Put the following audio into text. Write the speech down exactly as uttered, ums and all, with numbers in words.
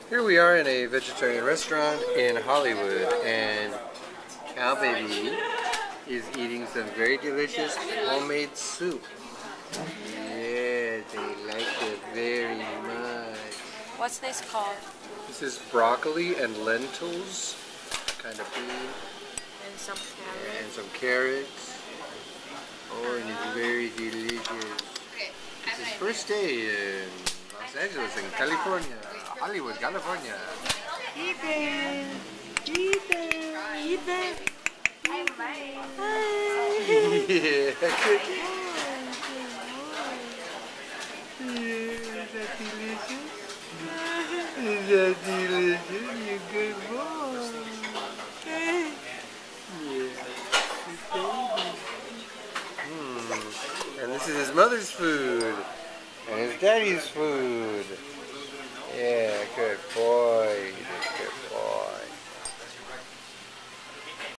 Here we are in a vegetarian restaurant in Hollywood, and Cal Baby is eating some very delicious homemade soup. Yeah, they like it very much. What's this called? This is broccoli and lentils, kind of bean, And some carrots. and some carrots. Oh, and it's very delicious. It's his first day in Los Angeles, in California, Hollywood, California. Ethan! Ethan! Ethan! Yeah, good. Yeah, is that delicious? Is that delicious? You good boy. Yeah, good baby. Hmm. And this is his mother's food. And his daddy's food. Yeah, good boy.